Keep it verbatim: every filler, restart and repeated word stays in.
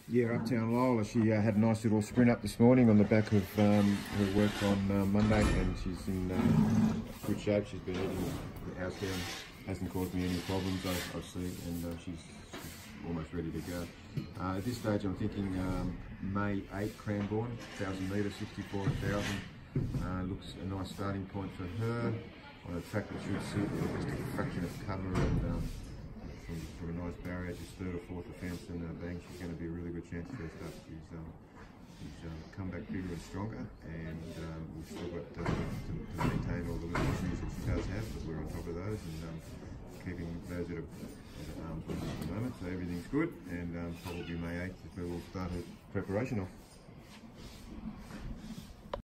Yeah, Uptown Lola. She uh, had a nice little sprint up this morning on the back of um, her work on uh, Monday, and she's in uh, good shape. She's been eating the house here and hasn't caused me any problems, I, I see, and uh, she's, she's almost ready to go. Uh, at this stage, I'm thinking um, May eighth, Cranbourne, one thousand metres, sixty-four thousand. Uh, looks a nice starting point for her on a track that should suit her, just a fraction of cover and um, from, from a nice barrier, just third or fourth offence, and uh, bang, she's going to be a really good chance first up. She's, um, she's um, come back bigger and stronger, and um, we've still got uh, to, to maintain all the little issues that she does have, but we're on top of those and um, keeping those at, a, at arm's length at the moment. So everything's good, and um, probably May eighth is where we'll start her preparation off.